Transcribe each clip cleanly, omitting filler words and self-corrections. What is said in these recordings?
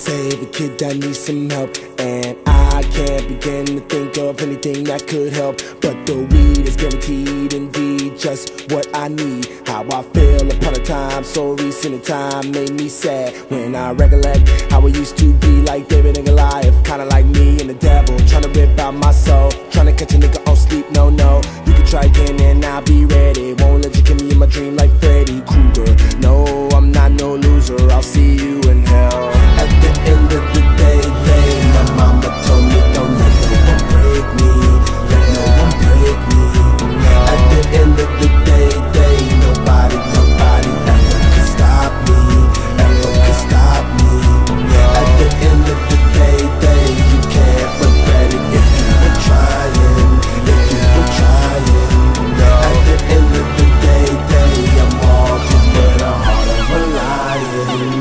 save a kid that needs some help, and I can't begin to think of anything that could help. But the weed is guaranteed indeed just what I need. How I feel upon a time so recent in time made me sad when I recollect how it used to be, like David and Goliath, kinda like me and the devil, trying to rip out my soul, trying to catch a nigga on sleep. No, no, you can try again and I'll be ready. Won't let you kill me in my dream like Freddy Krueger. No, I'm not no loser, I'll see you in hell. At the end of the day, my mama told me don't let no one break me, let no one break me. At the end of the day, nobody ever can stop me, ever can stop me. At the end of the day, you can't regret it if you were trying, if you were trying. At the end of the day, I'm walking with a heart of a lion.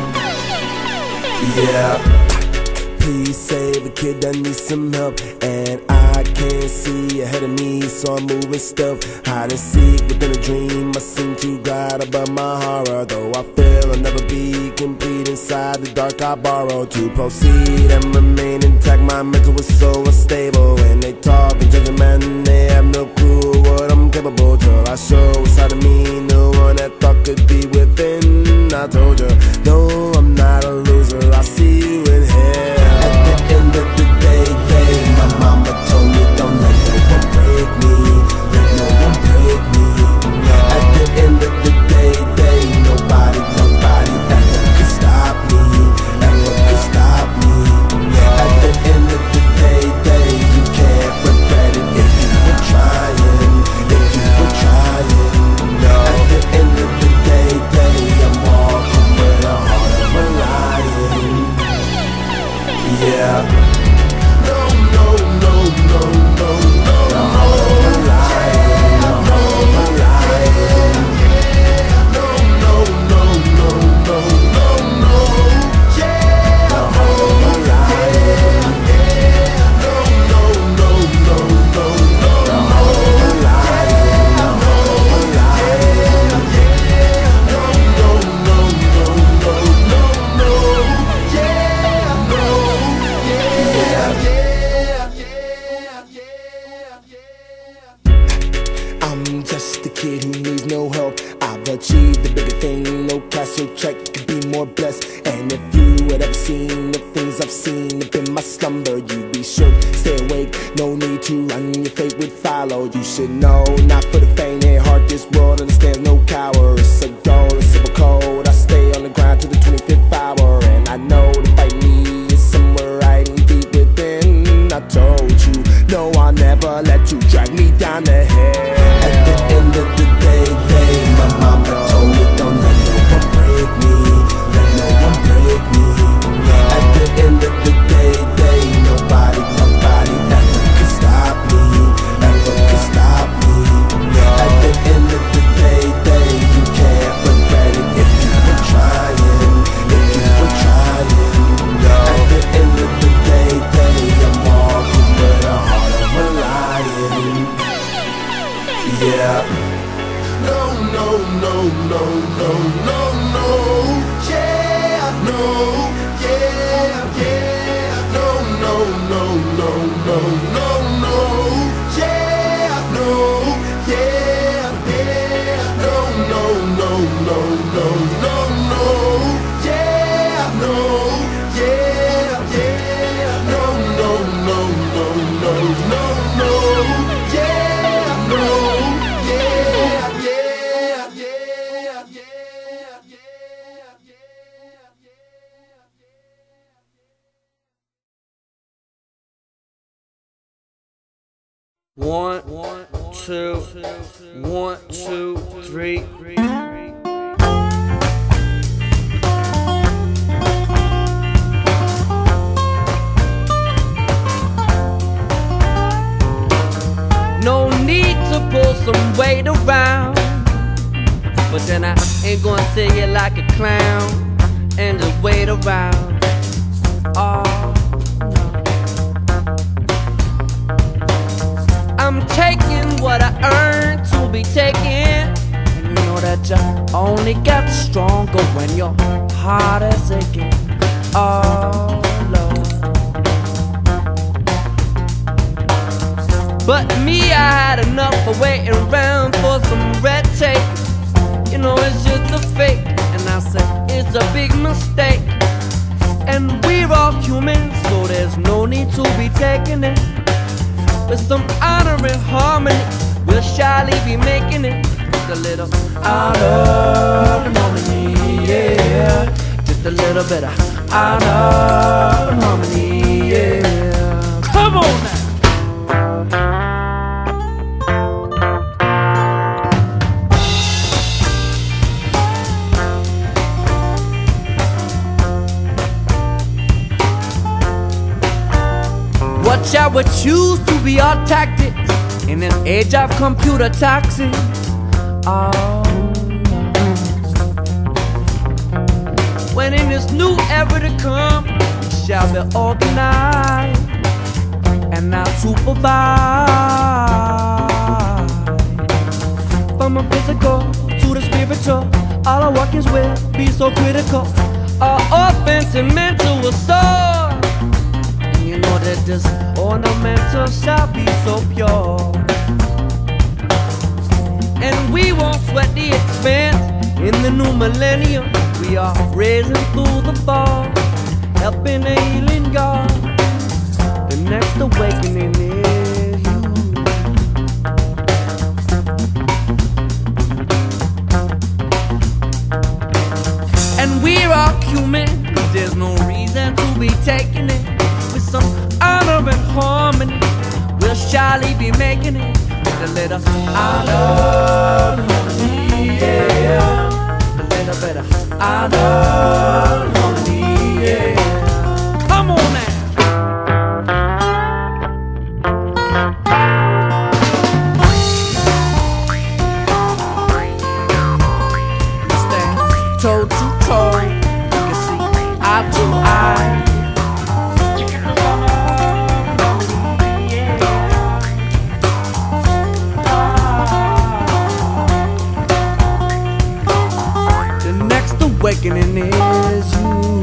Yeah. Please save a kid that needs some help, and I can't see ahead of me, so I'm moving stealth. Hide and seek within a dream, I seem to glide above my horror. Though I feel I'll never be complete inside the dark I borrow. To proceed and remain intact, my mental is so unstable. When they talk and judge a man, they have no clue what I'm capable. Till I show inside of me, no one that thought could be within. I told you, no, I'm not a loser, I'll see you in hell. At the end of the day, my mama told me don't let no one break me, let no one break me. At the end of the day, nobody ever can stop me, ever can stop me. At the end of the day, you can't regret it if you were trying, if you were trying. At the end of the day, I'm walking with a heart of a lion. Yeah. No, no, no, no, no, no, no. I'm a lion, I'm a lion. No, no, no, no, no, no, no. Yeah, I'm a lion. No, no, no, no, no, no, no. I'm a lion, I'm a lion. No, no, no, no, no, no, no. Yeah, no. I'm just a kid who needs no help. I've achieved the bigger thing, no castle check could be more blessed. And if you had ever seen the things I've seen up in my slumber, you'd be shook, stay awake, no need to run, your fate would follow. You should know, not for the faint at heart, this world understands no coward. It's a goal, a simple code, I stay on the grind to the 25th hour. And I know to fight me is somewhere right deep within. I told you, no, I'll never let you drag me down the hill. At the end of the day, my mama told me don't let no one break me, let no one break me. At the end of the day, nobody ever can stop me, ever can stop me. At the end of the day, you can't regret it if you were trying, if you were trying. At the end of the day, I'm walking with a heart of a lion. Yeah. No, no, no, no, no, no, no. Yeah, no, yeah, yeah. No, no, no, no, no, no, no. Yeah, no, yeah, yeah. No, no, no, no, no, no, no. Yeah, no, yeah, yeah. No, no, no, no, no, no, no. Yeah, no. One, two, 1, 2, 3. No need to pull some weight around, but then I ain't gonna say it like a clown and just wait around. Oh. I'm taking what I earned to be taken, and you know that you only get stronger when your heart is aching. Oh Lord. But me, I had enough of waiting around for some red tape. You know, it's just a fake, and I said it's a big mistake. And we're all human, so there's no need to be taking it. With some honor and harmony, we'll surely be making it. Just a little honor and harmony, yeah. Just a little bit of honor and harmony, yeah. Come on now. What shall we choose to be our tactics in an age of computer toxic? Oh, no. When in this new era to come, we shall be organized and not supervised. From the physical to the spiritual, all our workings will be so critical. Our offense and mental assault. You know that this ornamental shall be so pure. And we won't sweat the expense in the new millennium. We are raising through the fall, helping a healing God. The next awakening is you. And we're all human, there's no reason to be taking it. With some honor and harmony, we'll surely be making it. With a little honor and harmony, yeah. A little bit of honor and harmony, yeah. Come on now. Stand toe to toe, you can see eye to eye. Awakening is you.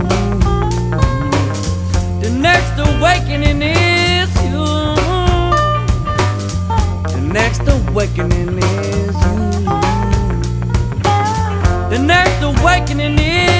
The next awakening is you. The next awakening is you. The next awakening is